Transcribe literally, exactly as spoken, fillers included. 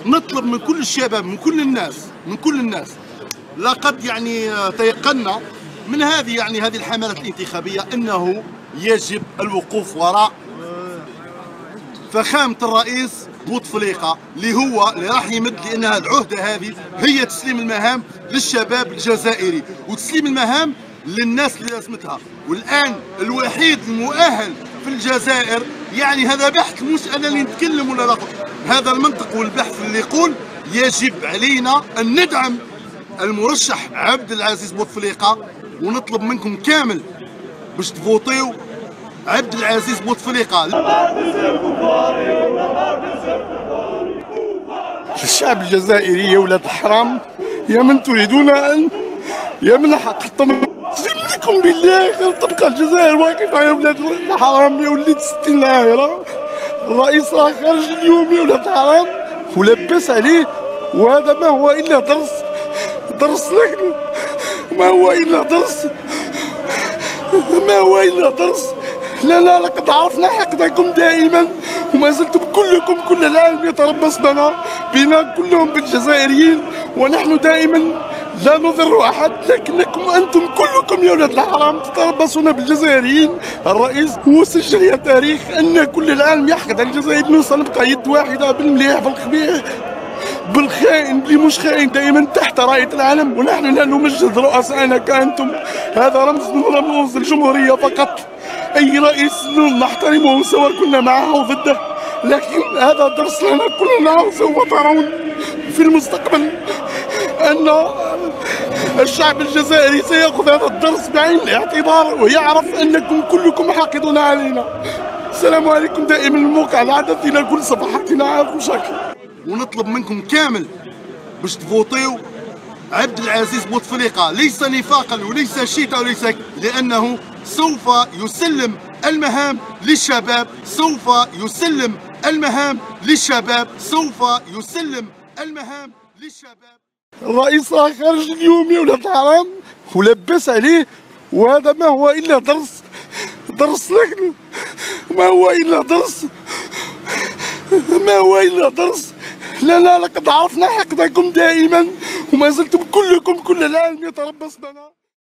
نطلب من كل الشباب، من كل الناس من كل الناس لقد يعني تيقنا من هذه يعني هذه الحملات الانتخابيه انه يجب الوقوف وراء فخامه الرئيس بوتفليقه اللي هو اللي راح يمد، لانها العهده هذه هي تسليم المهام للشباب الجزائري وتسليم المهام للناس اللي لازمتها. والان الوحيد المؤهل في الجزائر، يعني هذا بحث مش انا اللي نتكلم ولا نقول، هذا المنطق والبحث اللي يقول يجب علينا ان ندعم المرشح عبد العزيز بوتفليقه، ونطلب منكم كامل باش تفوتيو عبد العزيز بوتفليقه. الشعب الجزائري يا ولاد الحرام، يا من تريدون ان يا من حقتم لكم بالله تبقى الجزائر واقفه يا ولاد الحرام، يا وليد ستين عايره. الرئيس راه خارج اليوم يا ولاد الحرام ولبس عليه، وهذا ما هو الا درس درس لك، ما هو الا درس ما هو الا درس. لا لا لقد عرفنا حقدكم دائما، وما زلتم كلكم كل العالم يتربص بنا بنا كلهم بالجزائريين، ونحن دائما لا نضر احد، لكنكم انتم كلكم يا ولاد الحرام تتربصون بالجزائريين. الرئيس هو سجل يا تاريخ ان كل العالم يحقد على الجزائر، نوصل نبقى يد واحده بالمليح بالخبيث بالخائن اللي مش خائن، دائما تحت رايه العالم، ونحن لا نمجد رؤسائنا كانتم. هذا رمز من رموز الجمهوريه فقط. اي رئيس نحترمه سواء كنا معه او ضده، لكن هذا درس لنا كلنا، وسوف ترون في المستقبل ان الشعب الجزائري سيأخذ هذا الدرس بعين الاعتبار، ويعرف انكم كلكم حاقدون علينا. السلام عليكم. دائما الموقع العدد الى كل صفحاتنا. عافوا شكرا. ونطلب منكم كامل باش تفوتيو عبد العزيز بوتفليقه، ليس نفاقا وليس شيتا وليس، لانه سوف يسلم المهام للشباب، سوف يسلم المهام للشباب، سوف يسلم المهام للشباب. الرئيس راه خارج اليوم يا ولاد الحرام ولبس عليه، وهذا ما هو الا درس درس لك، ما هو الا درس ما هو الا درس. لا لا لقد عرفنا حقدكم دائما، وما زلتم كلكم كل العالم يتربص بنا.